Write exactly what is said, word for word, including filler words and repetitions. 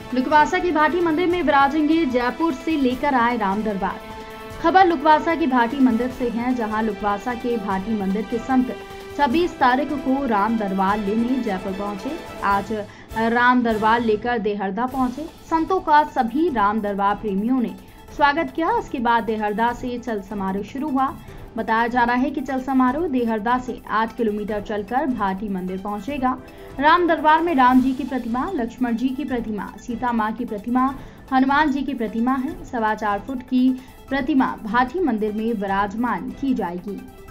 लुकवासा की भाटी मंदिर में विराजेंगे जयपुर से लेकर आए राम दरबार। खबर लुकवासा की भाटी मंदिर से है, जहां लुकवासा के भाटी मंदिर के संत छब्बीस तारीख को राम दरबार लेने जयपुर पहुंचे। आज राम दरबार लेकर देहरदा पहुंचे। संतों का सभी राम दरबार प्रेमियों ने स्वागत किया। इसके बाद देहरदा से चल समारोह शुरू हुआ। बताया जा रहा है कि चल समारोह देहरदा से आठ किलोमीटर चलकर भाटी मंदिर पहुंचेगा। राम दरबार में राम जी की प्रतिमा, लक्ष्मण जी की प्रतिमा, सीता मां की प्रतिमा, हनुमान जी की प्रतिमा है। सवा चार फुट की प्रतिमा भाटी मंदिर में विराजमान की जाएगी।